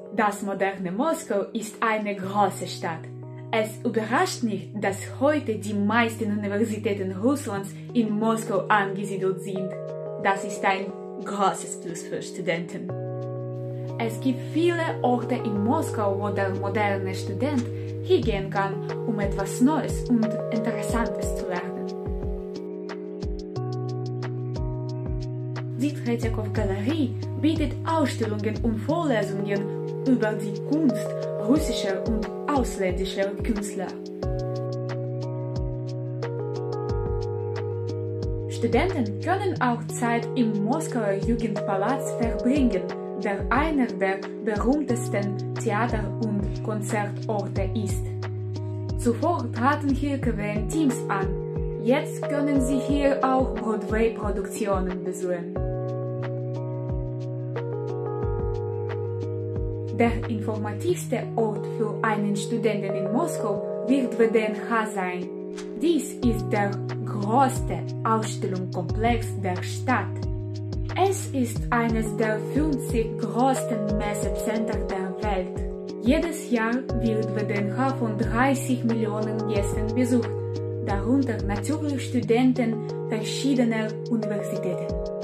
Das moderne Moskau ist eine große Stadt. Es überrascht nicht, dass heute die meisten Universitäten Russlands in Moskau angesiedelt sind. Das ist ein großes Plus für Studenten. Es gibt viele Orte in Moskau, wo der moderne Student hingehen kann, um etwas Neues und Interessantes zu lernen. Die Tretjakow-Galerie bietet Ausstellungen und Vorlesungen über die Kunst russischer und ausländischer Künstler. Studenten können auch Zeit im Moskauer Jugendpalast verbringen, der einer der berühmtesten Theater- und Konzertorte ist. Zuvor traten hier Quellen-Teams an, jetzt können Sie hier auch Broadway-Produktionen besuchen. Der informativste Ort für einen Studenten in Moskau wird WDNH sein. Dies ist der größte Ausstellungskomplex der Stadt. Es ist eines der 50 größten Messezentren der Welt. Jedes Jahr wird WDNH von 30 Millionen Gästen besucht, darunter natürlich Studenten verschiedener Universitäten.